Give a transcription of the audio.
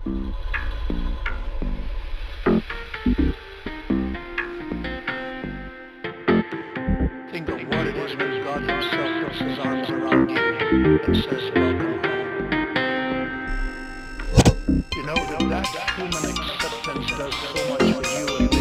Think of what it is when God himself puts his arms around you and says, welcome home. You know, that human acceptance does so much for you and